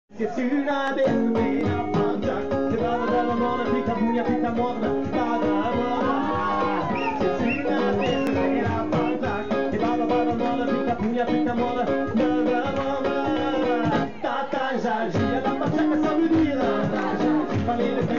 Se suna desse bem na planta, se dava dela mona, fica bunha, fica morna, bada mona. Se suna desse bem na planta, se dava mona, fica bunha, fica morna, bada mona. Tata, já gira, da pachaca, sabe, vira, já, valeu.